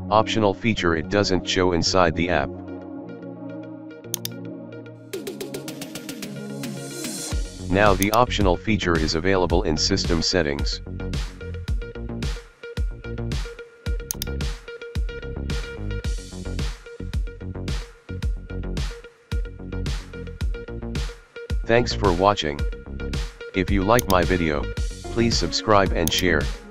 Optional feature it doesn't show inside the app. Now the optional feature is available in system settings. Thanks for watching. If you like my video, please subscribe and share.